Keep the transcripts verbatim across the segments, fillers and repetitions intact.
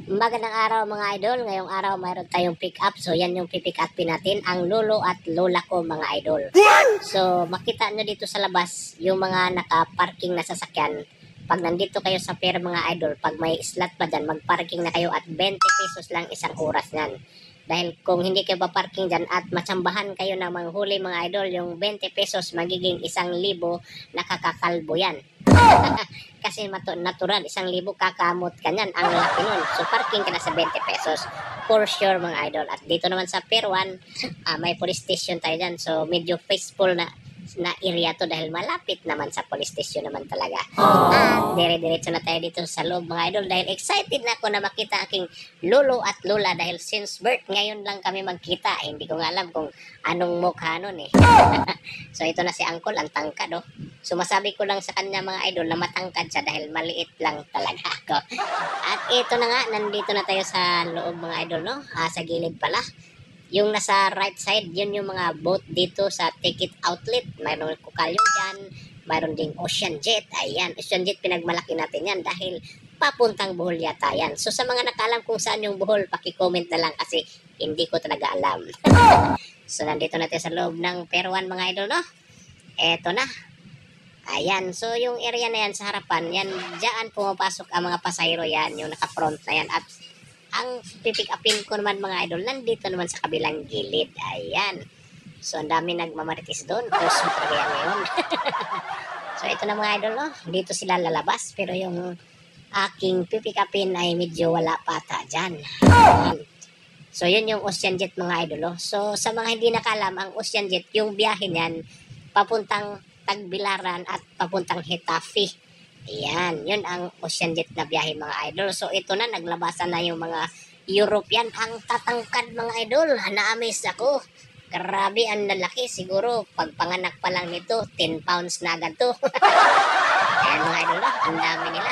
Magandang araw mga idol. Ngayong araw mayroon tayong pick up. So yan yung pipick upin natin, ang lolo at lola ko mga idol. So makita nyo dito sa labas yung mga naka-parking na sasakyan. Pag nandito kayo sa pier mga idol, pag may slot pa dyan, mag-parking na kayo at twenty pesos lang isang oras yan. Dahil kung hindi kayo pa-parking dyan at matsambahan kayo ng manghuli mga idol, yung twenty pesos magiging isang libo, nakakakalbo yan. Kasi natural, isang libo kakamot ka nyan, ang laki nun. So parking ka na sa twenty pesos for sure mga idol. At dito naman sa Pier one, uh, may police station tayo dyan. So medyo peaceful na na area to dahil malapit naman sa police station naman talaga. At dire-diretso na tayo dito sa loob mga idol dahil excited na ako na makita aking lolo at lola dahil since birth ngayon lang kami magkita. Eh, hindi ko nga alam kung anong mukha nun eh. So ito na si Uncle, ang tangkad oh. So masabi ko lang sa kanya mga idol na matangkad siya dahil maliit lang talaga ako. At ito na nga, nandito na tayo sa loob mga idol no, ah, sa gilid pala. Yung nasa right side, yun yung mga boat dito sa ticket outlet. Mayroon kukalyong dyan, mayroon ding Ocean Jet. Ayan, Ocean Jet pinagmalaki natin yan dahil papuntang Bohol yata yan. So sa mga nakalam kung saan yung Bohol, paki-comment na lang kasi hindi ko talaga alam. So nandito natin sa loob ng Pier one mga idol no. Eto na. Ayan, so yung area na yan sa harapan, yan, dyan pumapasok ang mga pasahero yan, yung naka-front na yan. At ang pipick upin ko naman mga idol, nandito naman sa kabilang gilid. Ayan. So, ang dami nagmamaritis doon. Puso talaga yan ngayon. So, ito na mga idol, no? Dito sila lalabas. Pero yung aking pipick upin ay medyo wala pata dyan. Ayan. So, yun yung Ocean Jet mga idol, no? So, sa mga hindi nakalam, ang Ocean Jet, yung biyahe niyan, papuntang Tagbilaran at papuntang Hetafe. Ayan, yun ang Ocean Jet na biyahe mga idol. So ito na, naglabasan na yung mga European. Ang tatangkad mga idol, na-amaze ako. Grabe, ang lalaki. Siguro, pagpanganak pa lang nito, ten pounds na agad to. Ayan mga idol, ang dami nila.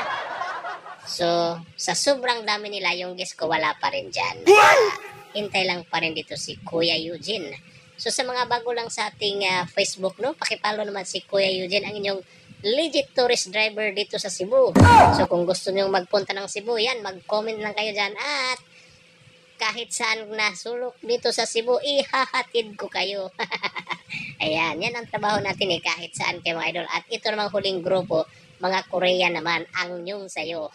So, sa sobrang dami nila, yung guess ko wala pa rin dyan. Uh, hintay lang pa rin dito si Kuya Eugene. So sa mga bago lang sa ating uh, Facebook, no, pakipalo naman si Kuya Eugene, ang inyong legit tourist driver dito sa Cebu. So kung gusto niyo magpunta ng Cebu, yan, mag-comment lang kayo dyan at kahit saan na sulok dito sa Cebu, ihahatid ko kayo. Ayan, yan ang trabaho natin eh, kahit saan kayo mga idol. At ito namang huling grupo, mga Korean naman, ang nyong sayo.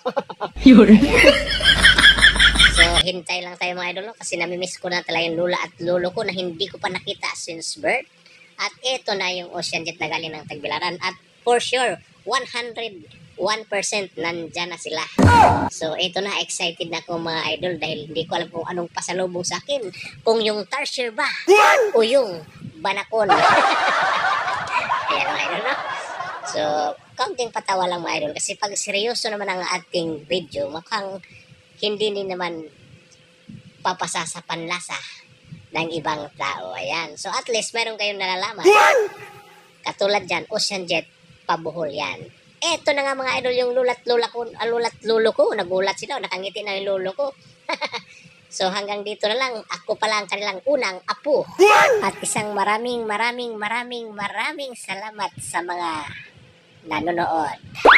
So, hintay lang tayo mga idol no? Kasi namimiss ko na talaga yung lola at lolo ko na hindi ko pa nakita since birth. At ito na yung Ocean Jet na galing ng Tagbilaran. At for sure, one hundred one percent nandyan na sila. So, ito na, excited na ako mga idol dahil hindi ko alam kung anong pasalubong sa akin. Kung yung Tarsier ba o yung Banakon. Ayan mga idol no? So, kaunting patawa lang mga idol kasi pag seryoso naman ang ating video, mukhang hindi din naman papasa sa panlasa ng ibang tao. Ayan. So at least meron kayong nalalaman. Katulad dyan, Ocean Jet, pabuhol yan. Eto na nga mga idol yung lulat lola ko, lulat lolo ko. Nagulat sila, nakangiti na yung lolo ko. So hanggang dito na lang, ako pala ang kanilang unang apo. At isang maraming maraming maraming maraming salamat sa mga nanonood.